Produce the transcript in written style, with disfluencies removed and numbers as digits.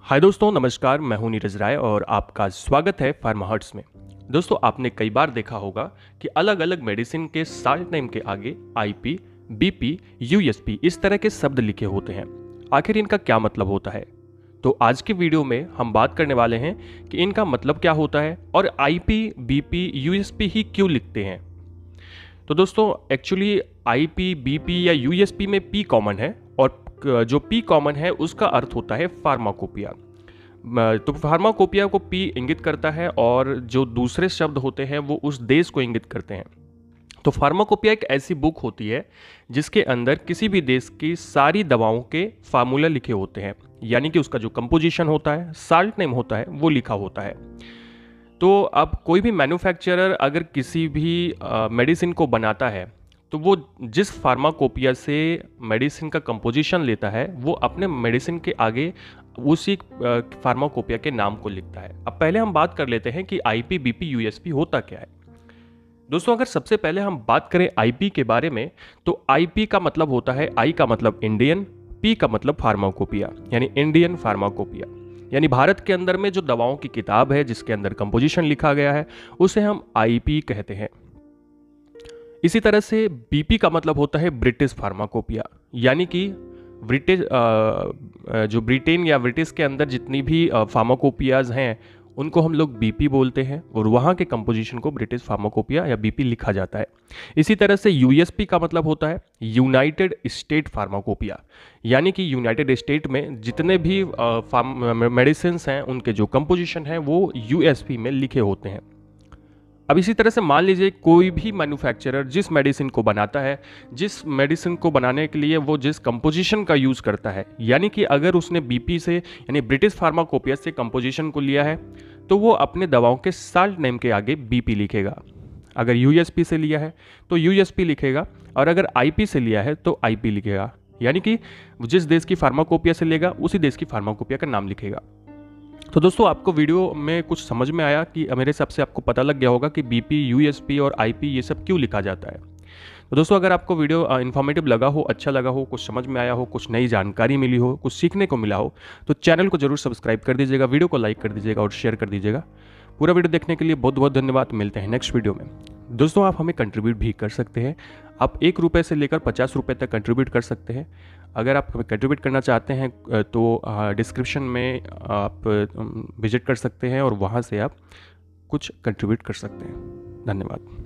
हाय दोस्तों, नमस्कार। मैं हूं नीरज राय और आपका स्वागत है फार्मा हर्ट्स में। दोस्तों, आपने कई बार देखा होगा कि अलग अलग मेडिसिन के साल्ट नेम के आगे आईपी, बीपी, यूएसपी इस तरह के शब्द लिखे होते हैं। आखिर इनका क्या मतलब होता है? तो आज की वीडियो में हम बात करने वाले हैं कि इनका मतलब क्या होता है और आईपी, बीपी, यूएसपी ही क्यों लिखते हैं। तो दोस्तों, एक्चुअली आईपी, बीपी या यूएसपी में पी कॉमन है और जो पी कॉमन है उसका अर्थ होता है फार्माकोपिया। तो फार्माकोपिया को पी इंगित करता है और जो दूसरे शब्द होते हैं वो उस देश को इंगित करते हैं। तो फार्माकोपिया एक ऐसी बुक होती है जिसके अंदर किसी भी देश की सारी दवाओं के फार्मूला लिखे होते हैं, यानी कि उसका जो कंपोजिशन होता है, साल्ट नेम होता है, वो लिखा होता है। तो अब कोई भी मैन्युफैक्चरर अगर किसी भी मेडिसिन को बनाता है तो वो जिस फार्माकोपिया से मेडिसिन का कंपोजिशन लेता है वो अपने मेडिसिन के आगे उसी फार्माकोपिया के नाम को लिखता है। अब पहले हम बात कर लेते हैं कि आईपी, बीपी, यूएसपी होता क्या है। दोस्तों, अगर सबसे पहले हम बात करें आईपी के बारे में तो आईपी का मतलब होता है, आई का मतलब इंडियन, पी का मतलब फार्माकोपिया यानी इंडियन फार्माकोपिया, यानी भारत के अंदर में जो दवाओं की किताब है जिसके अंदर कंपोजिशन लिखा गया है उसे हम आईपी कहते हैं। इसी तरह से बीपी का मतलब होता है ब्रिटिश फार्माकोपिया, यानी कि ब्रिटिश जो ब्रिटेन या ब्रिटिश के अंदर जितनी भी फार्माकोपियाज हैं उनको हम लोग बीपी बोलते हैं और वहाँ के कंपोजिशन को ब्रिटिश फार्माकोपिया या बीपी लिखा जाता है। इसी तरह से यूएसपी का मतलब होता है यूनाइटेड स्टेट फार्माकोपिया, यानी कि यूनाइटेड स्टेट में जितने भी मेडिसिन हैं उनके जो कंपोजिशन है वो यूएसपी में लिखे होते हैं। अब इसी तरह से मान लीजिए कोई भी मैन्युफैक्चरर जिस मेडिसिन को बनाता है, जिस मेडिसिन को बनाने के लिए वो जिस कंपोजिशन का यूज़ करता है, यानी कि अगर उसने बीपी से यानी ब्रिटिश फार्माकोपिया से कंपोजिशन को लिया है तो वो अपने दवाओं के साल्ट नेम के आगे बीपी लिखेगा। अगर यूएसपी से लिया है तो यूएसपी लिखेगा और अगर आईपी से लिया है तो आईपी लिखेगा, यानी कि जिस देश की फार्माकोपिया से लेगा उसी देश की फार्माकोपिया का नाम लिखेगा। तो दोस्तों, आपको वीडियो में कुछ समझ में आया कि मेरे हिसाब से आपको पता लग गया होगा कि बीपी, यूएसपी और आईपी ये सब क्यों लिखा जाता है। तो दोस्तों, अगर आपको वीडियो इन्फॉर्मेटिव लगा हो, अच्छा लगा हो, कुछ समझ में आया हो, कुछ नई जानकारी मिली हो, कुछ सीखने को मिला हो तो चैनल को जरूर सब्सक्राइब कर दीजिएगा, वीडियो को लाइक कर दीजिएगा और शेयर कर दीजिएगा। पूरा वीडियो देखने के लिए बहुत बहुत धन्यवाद। मिलते हैं नेक्स्ट वीडियो में। दोस्तों, आप हमें कंट्रीब्यूट भी कर सकते हैं। आप ₹1 से लेकर ₹50 तक कंट्रीब्यूट कर सकते हैं। अगर आप हमें कंट्रीब्यूट करना चाहते हैं तो डिस्क्रिप्शन में आप विजिट कर सकते हैं और वहाँ से आप कुछ कंट्रीब्यूट कर सकते हैं। धन्यवाद।